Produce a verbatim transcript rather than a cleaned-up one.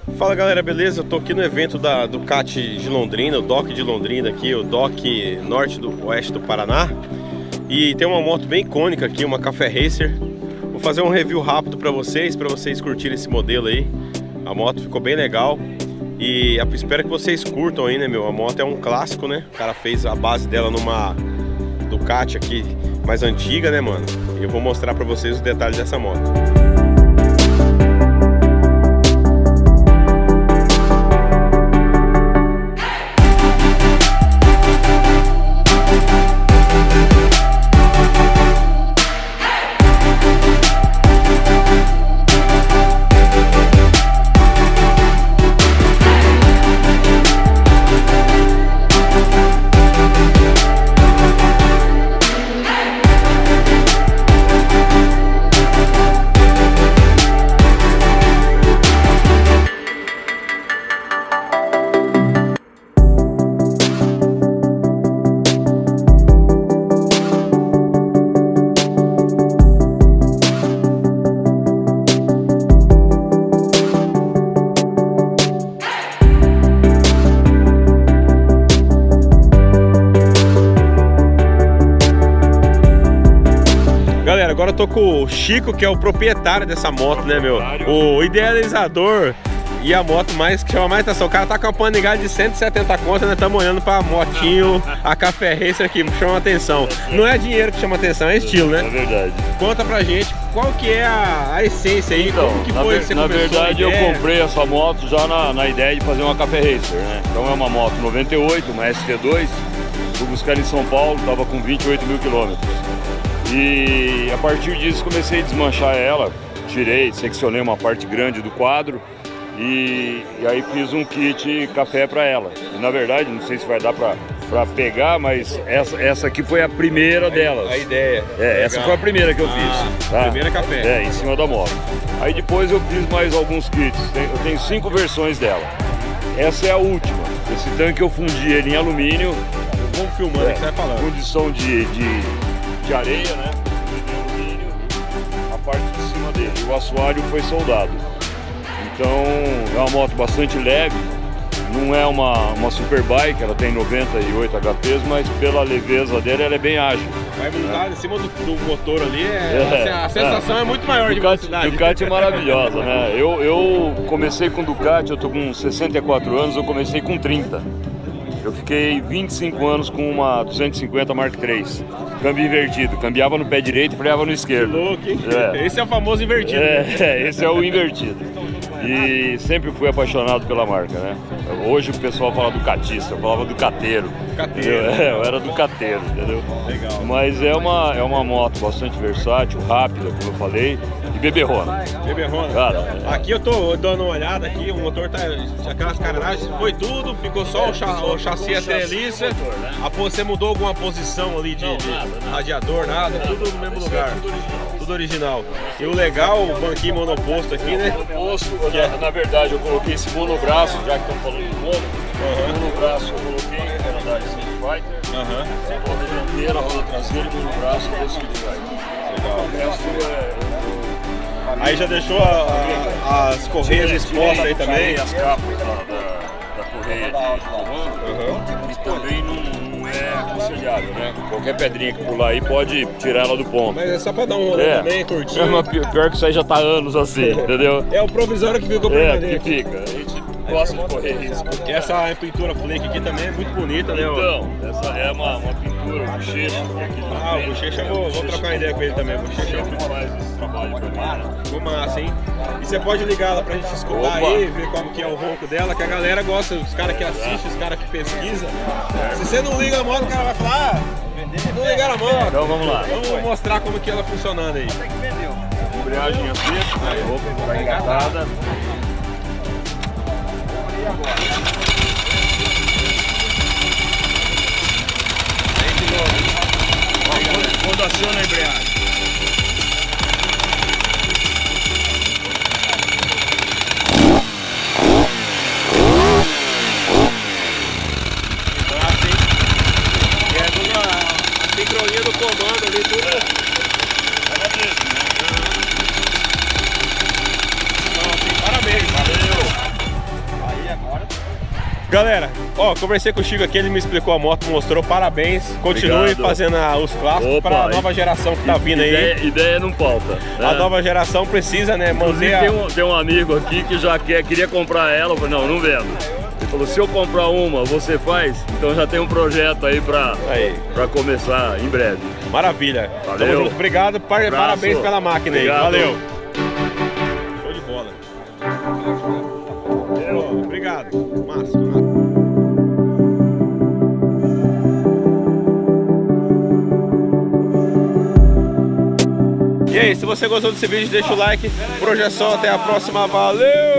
Fala galera, beleza? Eu tô aqui no evento da Ducati de Londrina, o D O C de Londrina aqui, o D O C Norte do Oeste do Paraná. E tem uma moto bem icônica aqui, uma Café Racer. Vou fazer um review rápido pra vocês, pra vocês curtirem esse modelo aí. A moto ficou bem legal e espero que vocês curtam aí, né, meu? A moto é um clássico, né? O cara fez a base dela numa Ducati aqui mais antiga, né, mano? E eu vou mostrar pra vocês os detalhes dessa moto. Agora eu tô com o Chico, que é o proprietário dessa moto, né, meu? O idealizador e a moto mais que chama mais atenção. O cara tá com uma panigada de cento e setenta contas, né? Estamos olhando pra motinho, a Café Racer aqui, chama atenção. Não é dinheiro que chama atenção, é estilo, né? É verdade. Conta pra gente qual que é a, a essência aí, então, como que na foi ver, que você Na verdade eu ideia? comprei essa moto já na, na ideia de fazer uma Café Racer, né? Então é uma moto noventa e oito, uma S T dois. Fui buscar em São Paulo, tava com vinte e oito mil quilômetros. E a partir disso comecei a desmanchar ela, tirei, seccionei uma parte grande do quadro e, e aí fiz um kit café para ela. E, na verdade, não sei se vai dar para para pegar, mas essa, essa aqui foi a primeira delas. A ideia. É, legal. Essa foi a primeira que eu fiz. Ah, tá? Primeira café. É, em cima da moto. Aí depois eu fiz mais alguns kits, eu tenho cinco versões dela. Essa é a última. Esse tanque eu fundi ele em alumínio. Vamos filmando, é, que você vai falando. Condição de... de de areia, né? De alumínio, a parte de cima dele. E o assoalho foi soldado. Então é uma moto bastante leve, não é uma, uma superbike, ela tem noventa e oito H Ps, mas pela leveza dela ela é bem ágil. Vai montar, né? Em cima do, do motor ali, é, é, a sensação é, é muito maior. Ducati, de velocidade. Ducati é maravilhosa, né? Eu, eu comecei com Ducati, eu tô com sessenta e quatro anos, eu comecei com trinta. Eu fiquei vinte e cinco anos com uma duzentos e cinquenta Mark três, câmbio invertido, cambiava no pé direito e freava no esquerdo. Que louco, hein? É. Esse é o famoso invertido. É, esse é o invertido. E sempre fui apaixonado pela marca, né? Hoje o pessoal fala ducatista, eu falava ducateiro. Ducateiro. É, eu era ducateiro, entendeu? Legal. Mas é uma, é uma moto bastante versátil, rápida, como eu falei, e beberrona. Beberrona. Cara, aqui eu tô dando uma olhada aqui, o motor tá, aquelas carenagens, foi tudo, ficou só o, cha, o chassi e a treliça. Né? Você mudou alguma posição ali de, Não, de nada, nada. radiador, nada, nada, tudo no mesmo lugar. É tudo, original. tudo original. E o legal, o banquinho monoposto aqui, né? Monoposto, na, na verdade eu coloquei esse monobraço, já que estão falando de mono. Uhum. Monobraço eu coloquei, era da Street Fighter. Uhum. Roda dianteira, roda traseira e monobraço da Street Fighter. Legal. O resto é... Aí já deixou a, a, as correias expostas aí também? As capas da, da, da correia de comando. Uhum. E também não, não é aconselhável, né? Qualquer pedrinha que pular aí pode tirar ela do ponto. Mas é só pra dar um rolê é. também, curtir. É, mas pior que isso aí já tá anos assim, entendeu? É o provisório que fica permanente. É, que fica. A gente gosta de correr risco. Essa pintura flake aqui também é muito bonita, né? Então, essa é uma, uma pintura, bochecha. Ah, o bochecha eu vou, vou trocar uma ideia com ele também. O bochecha sempre faz esse trabalho pra mim, né? Ficou massa, hein? E você pode ligar ela pra gente escutar Opa. aí, ver como que é o ronco dela, que a galera gosta, os caras que assistem, os caras que pesquisam. Se você não liga a moto, o cara vai falar, ah, não ligaram a moto. Então vamos lá. Vamos mostrar como que ela funcionando aí. Embreagem assim, aí, opa, tá engatada. E agora? Aí de novo. Quando aciona a embreagem. Sincronia do comando ali, tudo. É. É mesmo, né? Então, assim, parabéns. Galera, ó, conversei com o Chico aqui, ele me explicou a moto, mostrou, parabéns. Continue Obrigado. fazendo a, os clássicos para a nova geração que tá vindo ideia, aí. Ideia não falta. Né? A nova geração precisa, né, manter a... tem, um, tem um amigo aqui que já quer, queria comprar ela, eu falei, não, não vendo. Ele falou, se eu comprar uma, você faz? Então já tem um projeto aí para para começar em breve. Maravilha. Valeu. Tamo junto. Obrigado, par Abraço. Parabéns pela máquina aí. Obrigado. Valeu. Show de bola. Valeu. Obrigado. Massa. E aí, se você gostou desse vídeo, deixa o like. Por hoje é só, até a próxima. Valeu!